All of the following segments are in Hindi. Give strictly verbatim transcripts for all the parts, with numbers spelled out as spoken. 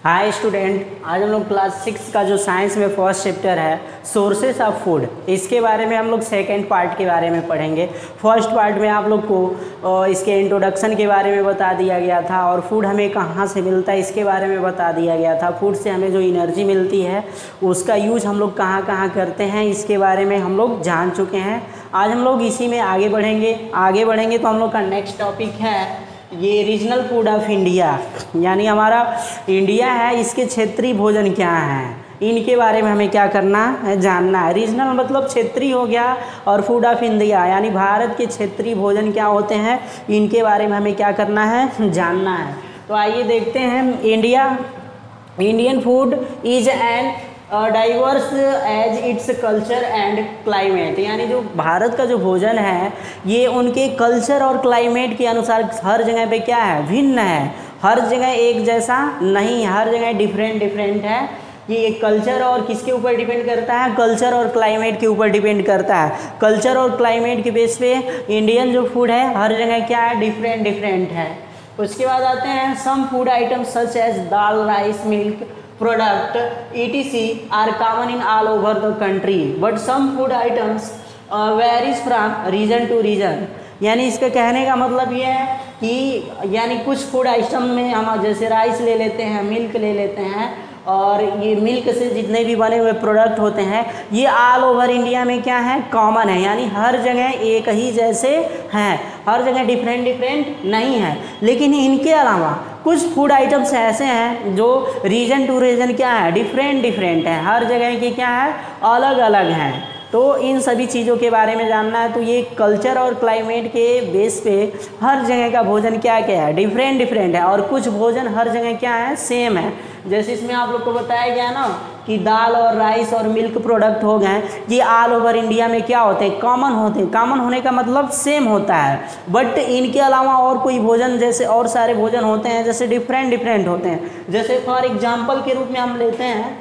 हाय स्टूडेंट, आज हम लोग क्लास सिक्स का जो साइंस में फर्स्ट चैप्टर है सोर्सेस ऑफ फूड, इसके बारे में हम लोग सेकंड पार्ट के बारे में पढ़ेंगे। फर्स्ट पार्ट में आप लोग को इसके इंट्रोडक्शन के बारे में बता दिया गया था और फूड हमें कहाँ से मिलता है इसके बारे में बता दिया गया था। फूड से हमें जो एनर्जी मिलती है उसका यूज हम लोग कहाँ कहाँ करते हैं इसके बारे में हम लोग जान चुके हैं। आज हम लोग इसी में आगे बढ़ेंगे आगे बढ़ेंगे तो हम लोग का नेक्स्ट टॉपिक है ये रीजनल फूड ऑफ इंडिया, यानी हमारा इंडिया है इसके क्षेत्रीय भोजन क्या हैं, इनके बारे में हमें क्या करना है, जानना है। रीजनल मतलब क्षेत्रीय हो गया और फूड ऑफ इंडिया यानी भारत के क्षेत्रीय भोजन क्या होते हैं, इनके बारे में हमें क्या करना है, जानना है। तो आइए देखते हैं। India Indian food is an diverse as its culture and climate, यानी जो भारत का जो भोजन है ये उनके कल्चर और क्लाइमेट के अनुसार हर जगह पे क्या है, भिन्न है। हर जगह एक जैसा नहीं, हर जगह डिफरेंट डिफरेंट है। ये एक कल्चर और किसके ऊपर डिपेंड करता है, कल्चर और क्लाइमेट के ऊपर डिपेंड करता है। कल्चर और क्लाइमेट के बेस पे इंडियन जो फूड है हर जगह क्या है, डिफरेंट डिफरेंट है। उसके बाद आते हैं some food items such as dal, rice, milk product etc are common in all over the country but some food items uh, varies from region to region, यानी इसका कहने का मतलब ये है कि यानी कुछ फूड आइटम में हम जैसे राइस ले लेते हैं, मिल्क ले लेते हैं और ये मिल्क से जितने भी बने हुए प्रोडक्ट होते हैं ये ऑल ओवर इंडिया में क्या है, कॉमन है, यानी हर जगह एक ही जैसे हैं, हर जगह डिफरेंट डिफरेंट नहीं है। लेकिन इनके अलावा कुछ फूड आइटम्स ऐसे हैं जो रीजन टू रीजन क्या है, डिफरेंट डिफरेंट है, हर जगह के क्या है, अलग अलग हैं। तो इन सभी चीज़ों के बारे में जानना है। तो ये कल्चर और क्लाइमेट के बेस पे हर जगह का भोजन क्या क्या है, डिफरेंट डिफरेंट है और कुछ भोजन हर जगह क्या है, सेम है। जैसे इसमें आप लोग को बताया गया ना कि दाल और राइस और मिल्क प्रोडक्ट हो गए, ये ऑल ओवर इंडिया में क्या होते हैं, कॉमन होते हैं। कॉमन होने का मतलब सेम होता है, बट इनके अलावा और कोई भोजन जैसे और सारे भोजन होते हैं जैसे डिफरेंट डिफरेंट होते हैं। जैसे फॉर एग्जाम्पल के रूप में हम लेते हैं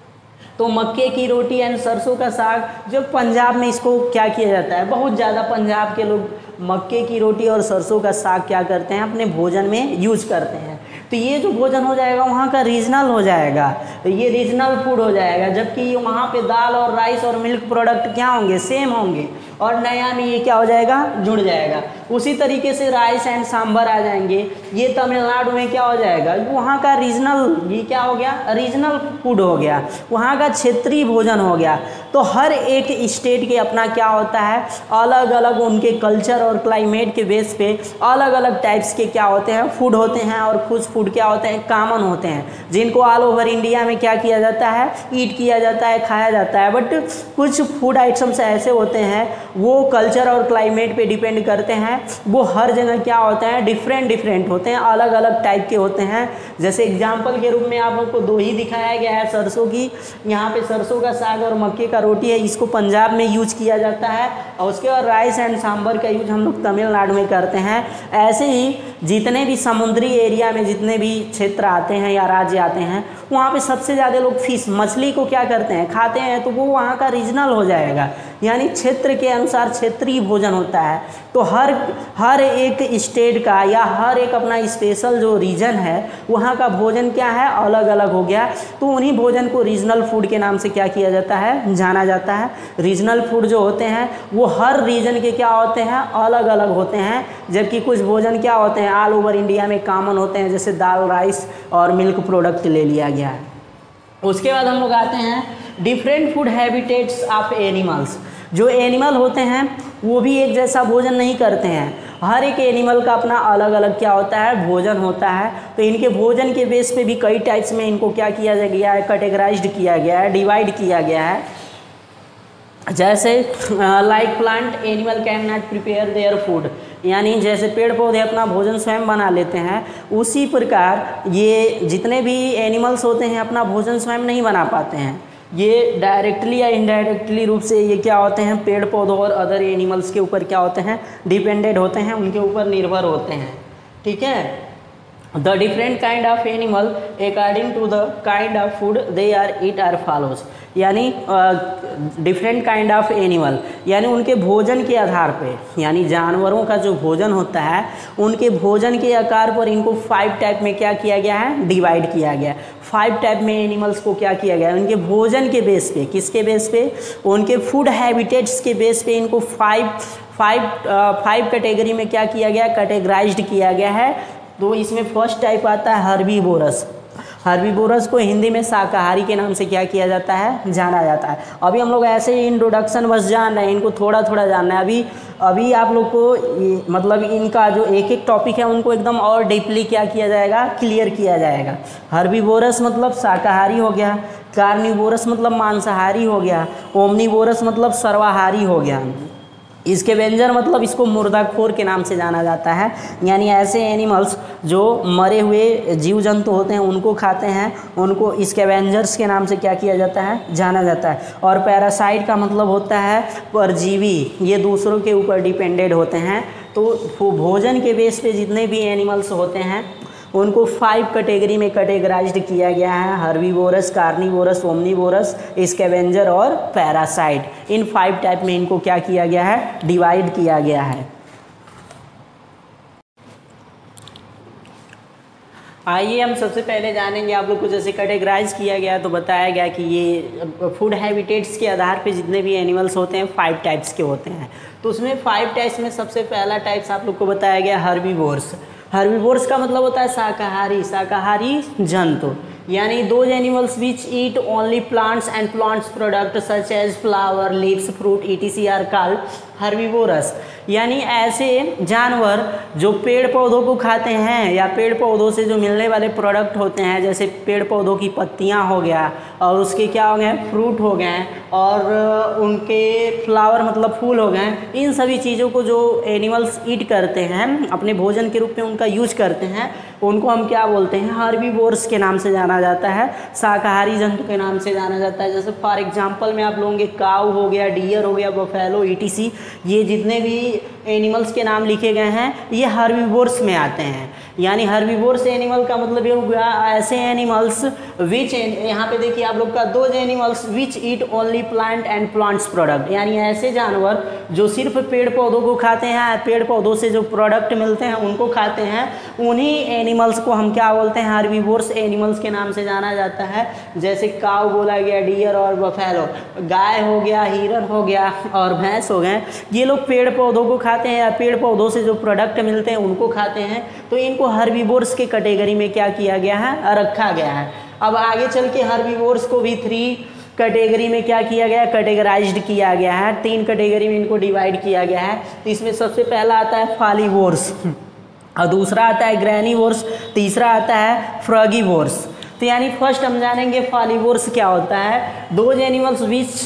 तो मक्के की रोटी एंड सरसों का साग, जो पंजाब में इसको क्या किया जाता है, बहुत ज़्यादा पंजाब के लोग मक्के की रोटी और सरसों का साग क्या करते हैं, अपने भोजन में यूज करते हैं। तो ये जो भोजन हो जाएगा वहाँ का रीजनल हो जाएगा, तो ये रीजनल फूड हो जाएगा। जबकि वहाँ पे दाल और राइस और मिल्क प्रोडक्ट क्या होंगे, सेम होंगे और नया में ये क्या हो जाएगा, जुड़ जाएगा। उसी तरीके से राइस एंड सांभर आ जाएंगे, ये तमिलनाडु में क्या हो जाएगा, वहाँ का रीजनल, ये क्या हो गया, रीजनल फूड हो गया, वहाँ का क्षेत्रीय भोजन हो गया। तो हर एक स्टेट के अपना क्या होता है, अलग अलग उनके कल्चर और क्लाइमेट के बेस पे अलग अलग टाइप्स के क्या होते हैं, फूड होते हैं। और कुछ फूड क्या होते हैं, कॉमन होते हैं, जिनको ऑल ओवर इंडिया में क्या किया जाता है, ईट किया जाता है, खाया जाता है। बट कुछ फूड आइटम्स ऐसे होते हैं वो कल्चर और क्लाइमेट पे डिपेंड करते हैं, वो हर जगह क्या होते हैं, डिफरेंट डिफरेंट होते हैं, अलग अलग टाइप के होते हैं। जैसे एग्जांपल के रूप में आप लोग को दो ही दिखाया गया है, सरसों की, यहाँ पे सरसों का साग और मक्के का रोटी है, इसको पंजाब में यूज किया जाता है और उसके बाद राइस एंड सांभर का यूज हम लोग तमिलनाडु में करते हैं। ऐसे ही जितने भी समुद्री एरिया में जितने भी क्षेत्र आते हैं या राज्य आते हैं वहाँ पे सबसे ज़्यादा लोग फिश, मछली को क्या करते हैं, खाते हैं, तो वो वहाँ का रीजनल हो जाएगा, यानी क्षेत्र के अनुसार क्षेत्रीय भोजन होता है। तो हर हर एक स्टेट का या हर एक अपना स्पेशल जो रीजन है वहाँ का भोजन क्या है, अलग अलग हो गया। तो उन्हीं भोजन को रीजनल फूड के नाम से क्या किया जाता है, जाना जाता है। रीजनल फूड जो होते हैं वो हर रीजन के क्या होते हैं, अलग अलग होते हैं। जबकि कुछ भोजन क्या होते हैं, ऑल ओवर इंडिया में कॉमन होते हैं, जैसे दाल, राइस और मिल्क प्रोडक्ट ले लिया गया है। उसके बाद हम लोग आते हैं different food habitats of animals. जो एनिमल होते हैं वो भी एक जैसा भोजन नहीं करते हैं, हर एक एनिमल का अपना अलग अलग क्या होता है, भोजन होता है। तो इनके भोजन के बेस पे भी कई टाइप्स में इनको क्या किया गया है, कैटेगराइज्ड किया गया है, डिवाइड किया गया है। जैसे like plant animal can not prepare their food, यानी जैसे पेड़ पौधे अपना भोजन स्वयं बना लेते हैं, उसी प्रकार ये जितने भी एनिमल्स होते हैं अपना भोजन स्वयं नहीं बना पाते हैं। ये डायरेक्टली या इनडायरेक्टली रूप से ये क्या होते हैं, पेड़ पौधों और अदर एनिमल्स के ऊपर क्या होते हैं, डिपेंडेंट होते हैं, उनके ऊपर निर्भर होते हैं। ठीक है। The different kind of animal according to the kind of food they are eat or follows, यानी डिफरेंट काइंड ऑफ एनिमल, यानी उनके भोजन के आधार पे, यानी जानवरों का जो भोजन होता है उनके भोजन के आकार पर इनको फाइव टाइप में क्या किया गया है, डिवाइड किया गया है। फाइव टाइप में एनिमल्स को क्या किया गया है, उनके भोजन के बेस पे, किसके बेस पे, उनके फूड हैबिटेट्स के बेस पे इनको फाइव फाइव फाइव कैटेगरी में क्या किया गया, कैटेगराइज्ड किया गया है। तो इसमें फर्स्ट टाइप आता है हर्बीवोरस। हर्बीवोरस को हिंदी में शाकाहारी के नाम से क्या किया जाता है, जाना जाता है। अभी हम लोग ऐसे ही इंट्रोडक्शन बस जान रहे हैं, इनको थोड़ा थोड़ा जानना है। अभी अभी आप लोग को मतलब इनका जो एक एक टॉपिक है उनको एकदम और डीपली क्या किया जाएगा, क्लियर किया जाएगा। हर्बीवोरस मतलब शाकाहारी हो गया, कार्निवोरस मतलब मांसाहारी हो गया, ओमनिवोरस मतलब सर्वाहारी हो गया, इसके व्यंजन मतलब इसको मुर्दाखोर के नाम से जाना जाता है। यानी ऐसे एनिमल्स जो मरे हुए जीव जंतु होते हैं उनको खाते हैं, उनको इसके व्यंजर्स के नाम से क्या किया जाता है, जाना जाता है। और पैरासाइट का मतलब होता है परजीवी, ये दूसरों के ऊपर डिपेंडेड होते हैं। तो भोजन के बेस पे जितने भी एनिमल्स होते हैं उनको फाइव कैटेगरी में कैटेगराइज्ड किया गया है, हर्बीवोरस, कार्निवोरस, ओमनिवोरस, स्कैवेंजर और पैरासाइट। इन फाइव टाइप में इनको क्या किया गया है, डिवाइड किया गया है। आइए हम सबसे पहले जानेंगे, आप लोग को जैसे कैटेगराइज किया गया तो बताया गया कि ये फूड हैबिटेट्स के आधार पे जितने भी एनिमल्स होते हैं फाइव टाइप्स के होते हैं। तो उसमें फाइव टाइप्स में सबसे पहला टाइप्स आप लोग को बताया गया हर्बीवोरस। हर्बीवोरस का मतलब होता है शाकाहारी, शाकाहारी जंतु, यानी those animals which eat only plants and plants product such as flower, leaves, fruit etc are called herbivorous. यानी ऐसे जानवर जो पेड़ पौधों को खाते हैं या पेड़ पौधों से जो मिलने वाले प्रोडक्ट होते हैं, जैसे पेड़ पौधों की पत्तियां हो गया और उसके क्या हो गए, फ्रूट हो गए और उनके फ्लावर मतलब फूल हो गए, इन सभी चीज़ों को जो एनिमल्स ईट करते हैं, अपने भोजन के रूप में उनका यूज करते हैं, उनको हम क्या बोलते हैं, हर्बीवोरस के नाम से जाना जाता है, शाकाहारी जंतु के नाम से जाना जाता है। जैसे फॉर एग्जांपल में आप लोगों के काऊ हो गया, डियर हो गया, बफेलो, ईटीसी, ये जितने भी एनिमल्स के नाम लिखे गए हैं ये हर्बीवोरस में आते हैं। यानी हर्बीवोरस एनिमल का मतलब ये हो गया ऐसे एनिमल्स विच, यहाँ पे देखिए आप लोग का those animals which eat only plant and plants product, यानी ऐसे जानवर जो सिर्फ पेड़ पौधों को खाते हैं, पेड़ पौधों से जो प्रोडक्ट मिलते हैं उनको खाते हैं, उन्हीं एनिमल्स को हम क्या बोलते हैं, हर्बीवोरस एनिमल्स के नाम से जाना जाता है। जैसे काऊ बोला गया, डियर और बफेलो, गाय हो गया, हिरन हो गया और भैंस हो गए, ये लोग पेड़ पौधों को खाते हैं या पेड़ पौधों से जो प्रोडक्ट मिलते हैं उनको खाते हैं, तो इनको हर्बीवोरस के कैटेगरी में क्या किया गया है, रखा गया है। अब आगे चल के हर्बीवोरस को भी थ्री कैटेगरी में क्या किया गया है, कैटेगराइज्ड किया गया है, तीन कैटेगरी में इनको डिवाइड किया गया है। तो इसमें सबसे पहला आता है फॉलीवोरस और दूसरा आता है ग्रैनीवोरस, तीसरा आता है फ्रॉगीवोरस। तो यानी फर्स्ट हम जानेंगे फॉलीवोरस क्या होता है। Those animals which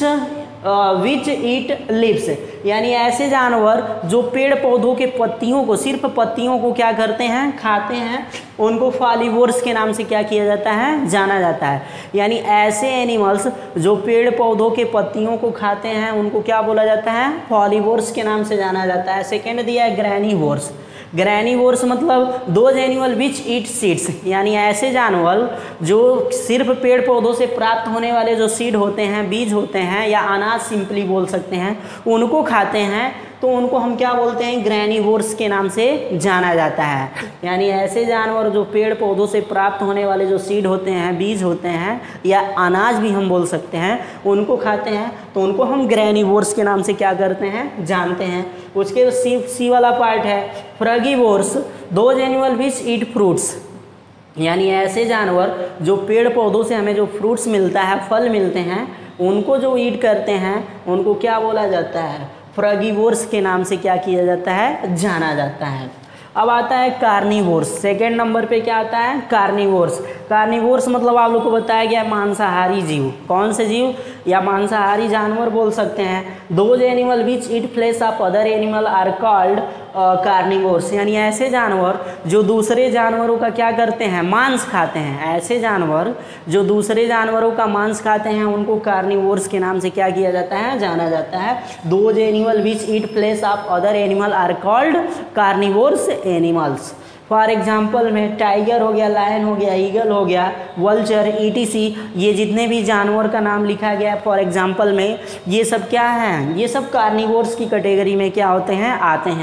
which eat leaves, यानी ऐसे जानवर जो पेड़ पौधों के पत्तियों को, सिर्फ पत्तियों को क्या करते हैं, खाते हैं, उनको फॉलीवोरस के नाम से क्या किया जाता है, जाना जाता है। यानी ऐसे एनिमल्स जो पेड़ पौधों के पत्तियों को खाते हैं उनको क्या बोला जाता है, फॉलीवोरस के नाम से जाना जाता है। सेकेंड दिया है ग्रैनीवोरस। ग्रैनीवोरस मतलब those animal which eat seeds, यानी ऐसे जानवर जो सिर्फ पेड़ पौधों से प्राप्त होने वाले जो सीड होते हैं, बीज होते हैं या अनाज सिंपली बोल सकते हैं, उनको खाते हैं, तो उनको हम क्या बोलते हैं, ग्रैनीवोरस के नाम से जाना जाता है। यानी ऐसे जानवर जो पेड़ पौधों से प्राप्त होने वाले जो सीड होते हैं, बीज होते हैं या अनाज भी हम बोल सकते हैं, उनको खाते हैं, तो उनको हम ग्रैनीवोरस के नाम से क्या करते हैं, जानते हैं। उसके सी सी वाला पार्ट है frugivorous. Those animal which eat fruits, यानी ऐसे जानवर जो पेड़ पौधों से हमें जो फ्रूट्स मिलता है, फल मिलते हैं, उनको जो ईट करते हैं उनको क्या बोला जाता है, फ्रॉगीवोरस के नाम से क्या किया जाता है, जाना जाता है। अब आता है कार्निवोरस। सेकेंड नंबर पे क्या आता है, कार्निवोरस। कार्निवोरस मतलब आप लोग को बताया गया मांसाहारी जीव। कौन से जीव, या मांसाहारी जानवर बोल सकते हैं। Those animal which eat flesh of other animal are called carnivorous, यानी ऐसे जानवर जो दूसरे जानवरों का क्या करते हैं, मांस खाते हैं। ऐसे जानवर जो दूसरे जानवरों का मांस खाते हैं उनको कार्निवोरस के नाम से क्या किया जाता है, जाना जाता है। Those animal which eat flesh of other animal are called carnivorous animals. For example में टाइगर हो गया, लायन हो गया, ईगल हो गया, वल्चर, ईटीसी, ये जितने भी जानवर का नाम लिखा गया फॉर एग्जाम्पल में, ये सब क्या हैं, ये सब कार्निवोरस की कैटेगरी में क्या होते हैं, आते हैं।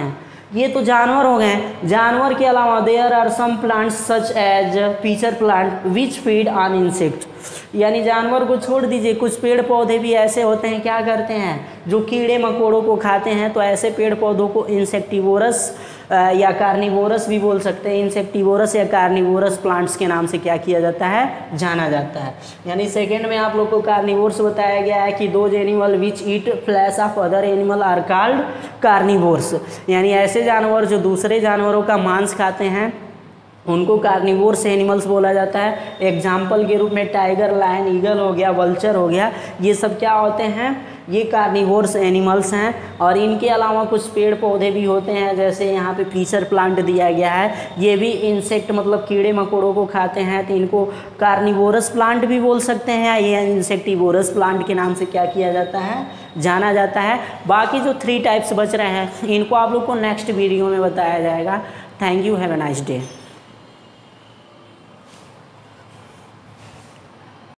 ये तो जानवर हो गए। जानवर के अलावा there are some plants such as pitcher plant which feed on insect, यानी जानवर को छोड़ दीजिए, कुछ पेड़ पौधे भी ऐसे होते हैं क्या करते हैं जो कीड़े मकोड़ों को खाते हैं। तो ऐसे पेड़ पौधों को इंसेक्टिवोरस या कार्निवोरस भी बोल सकते हैं। इंसेक्टिवोरस या कार्निवोरस प्लांट्स के नाम से क्या किया जाता है, जाना जाता है। यानी सेकेंड में आप लोग को कार्निवोरस बताया गया है कि those animal which eat flesh of other animal are called carnivores, यानी ऐसे जानवर जो दूसरे जानवरों का मांस खाते हैं उनको कार्निवोर्स एनिमल्स बोला जाता है। एग्जाम्पल के रूप में टाइगर, लायन, ईगल हो गया, वल्चर हो गया, ये सब क्या होते हैं, ये कार्निवोर्स एनिमल्स हैं। और इनके अलावा कुछ पेड़ पौधे भी होते हैं, जैसे यहाँ पे फीचर प्लांट दिया गया है, ये भी इंसेक्ट मतलब कीड़े मकोड़ों को खाते हैं, तो इनको कार्निवोरस प्लांट भी बोल सकते हैं। ये इंसेक्टिवोरस प्लांट के नाम से क्या किया जाता है, जाना जाता है। बाकी जो थ्री टाइप्स बच रहे हैं इनको आप लोग को नेक्स्ट वीडियो में बताया जाएगा। Thank you, have a nice day.